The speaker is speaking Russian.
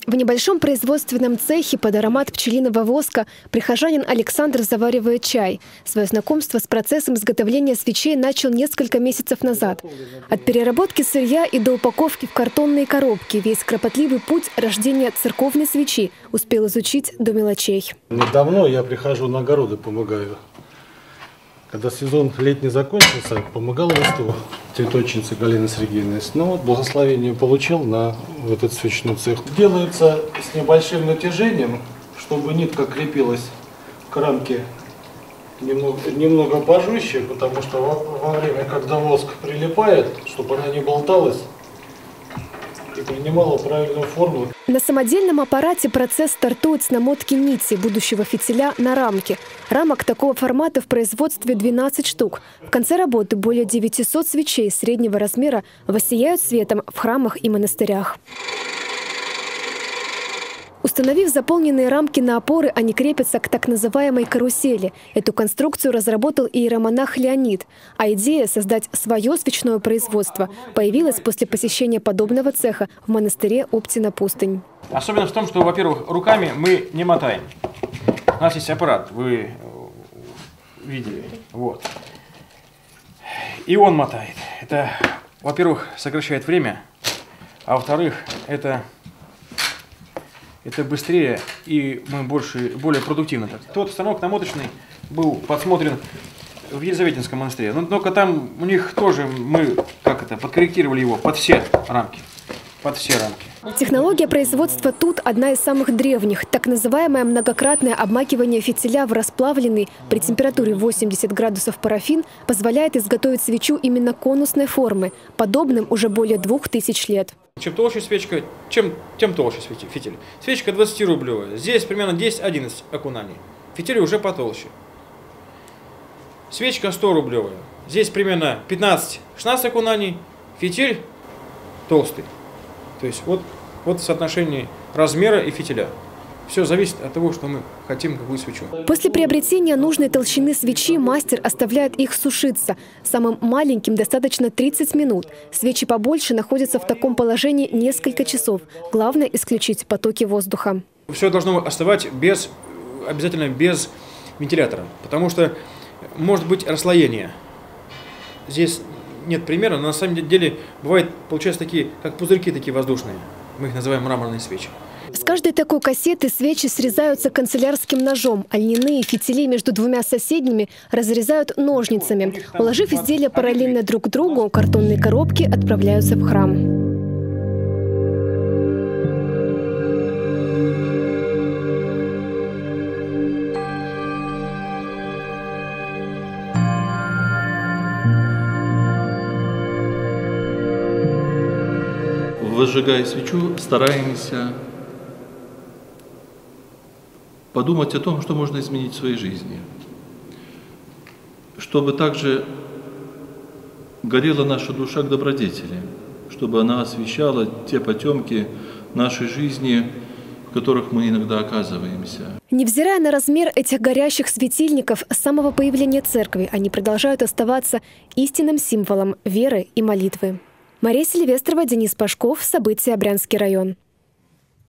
В небольшом производственном цехе под аромат пчелиного воска прихожанин Александр заваривает чай. Свое знакомство с процессом изготовления свечей начал несколько месяцев назад. От переработки сырья и до упаковки в картонные коробки весь кропотливый путь рождения церковной свечи успел изучить до мелочей. Недавно я прихожу на огороды, помогаю. Когда сезон летний закончился, помогал росту цветочницы Галины Сергеевны. Но вот благословение получил на этот свечной цех. Делается с небольшим натяжением, чтобы нитка крепилась к рамке немного пожестче, потому что во время, когда воск прилипает, чтобы она не болталась и принимала правильную форму. На самодельном аппарате процесс стартует с намотки нити будущего фитиля на рамки. Рамок такого формата в производстве 12 штук. В конце работы более 900 свечей среднего размера воссияют светом в храмах и монастырях. Установив заполненные рамки на опоры, они крепятся к так называемой карусели. Эту конструкцию разработал иеромонах Леонид. А идея создать свое свечное производство появилась после посещения подобного цеха в монастыре Оптина-Пустынь. Особенность в том, что, во-первых, руками мы не мотаем. У нас есть аппарат, вы видели. Вот. И он мотает. Это, во-первых, сокращает время, а во-вторых, это быстрее и мы более продуктивно. Тот станок намоточный был подсмотрен в Елизаветинском монастыре. Но только там у них тоже мы подкорректировали его под все рамки. Технология производства тут одна из самых древних. Так называемое многократное обмакивание фитиля в расплавленный при температуре 80 градусов парафин позволяет изготовить свечу именно конусной формы, подобным уже более 2000 лет. Чем толще свечка, тем толще фитиль. Свечка 20-рублевая. Здесь примерно 10-11 окунаний. Фитиль уже потолще. Свечка 100-рублевая. Здесь примерно 15-16 окунаний. Фитиль толстый. То есть вот соотношение размера и фитиля. Все зависит от того, что мы хотим, какую свечу. После приобретения нужной толщины свечи мастер оставляет их сушиться. Самым маленьким достаточно 30 минут. Свечи побольше находятся в таком положении несколько часов. Главное исключить потоки воздуха. Все должно оставать обязательно без вентилятора, потому что может быть расслоение. Здесь нет примера, но на самом деле бывает, получаются такие, как пузырьки такие воздушные. Мы их называем мраморные свечи. С каждой такой кассеты свечи срезаются канцелярским ножом, а льняные фитили между двумя соседними разрезают ножницами. Уложив изделия параллельно друг другу, картонные коробки отправляются в храм. Возжигая свечу, стараемся подумать о том, что можно изменить в своей жизни. Чтобы также горела наша душа к добродетели, чтобы она освещала те потемки нашей жизни, в которых мы иногда оказываемся. Невзирая на размер этих горящих светильников, с самого появления церкви они продолжают оставаться истинным символом веры и молитвы. Мария Сильвестрова, Денис Пашков. События. Брянский район.